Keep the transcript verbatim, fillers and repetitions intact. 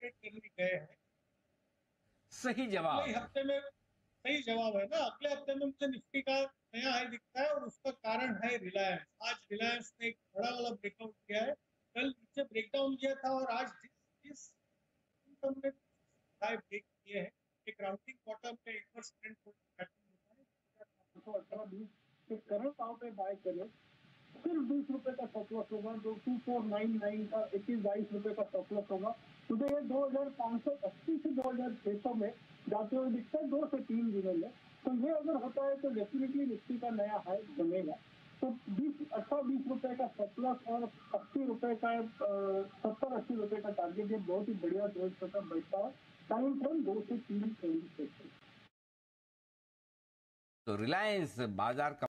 Trade करने गए हैं। सही अगले जवाब। हफ्ते में सही जवाब है ना। अगले हफ्ते में मुझे निफ्टी का नया हाई दिखता है और उसका कारण है रिलायंस। आज रिलायंस ने एक बड़ा वाला ब्रेकआउट किया है। कल नीचे ब्रेकडाउन किया था और आज जिस जिस हमने हाई ब्रेक किए हैं, एक राउंडिंग बॉटम पे इनवर्स ट्रेंड पैटर्न होता है तो अठारह बीस के करंट भाव पे बाय करें। सिर्फ बीस रुपए का स्टॉप लॉस होगा, जो टू फोर नाइन नाइन का इक्कीस बाईस रुपए का स्टॉप लॉस होगा। मुझे ये दो हजार पाँच सौ अस्सी से दो हजार छह सौ में जाते हुए दिखता है, दो से तीन दिनों में। तो ये अगर होता है तो डेफिनेटली निफ्टी का नया हाई बनेगा। तो बीस अठारह बीस रुपए का स्टॉप लॉस और अस्सी रुपए का सत्तर अस्सी रुपए का टारगेट, ये बहुत ही बढ़िया ट्रेड सेटअप बैठता है। टाइम फ्रेम दो से तीन ट्रेड। तो रिलायंस बाजार का